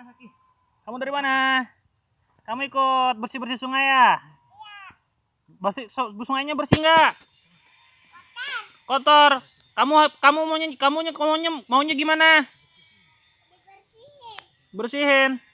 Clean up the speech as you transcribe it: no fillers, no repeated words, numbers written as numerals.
Kamu dari mana? Kamu ikut bersih-bersih sungai ya? Bersih, sungainya bersih nggak? Kotor. Kamu maunya gimana? Bersihin.